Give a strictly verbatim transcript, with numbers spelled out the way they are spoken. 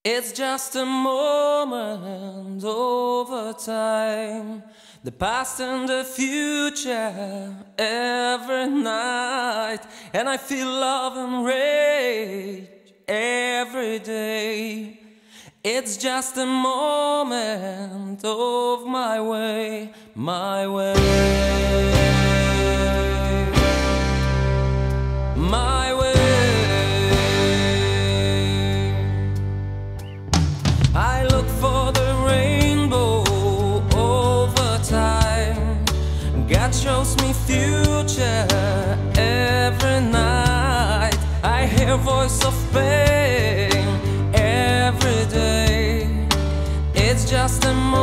It's just a moment over time, the past and the future every night, and I feel love and rage every day. It's just a moment of my way, my way, my way. I look for the rainbow over time. God shows me future every night. I hear voice of pain every day. It's just a moment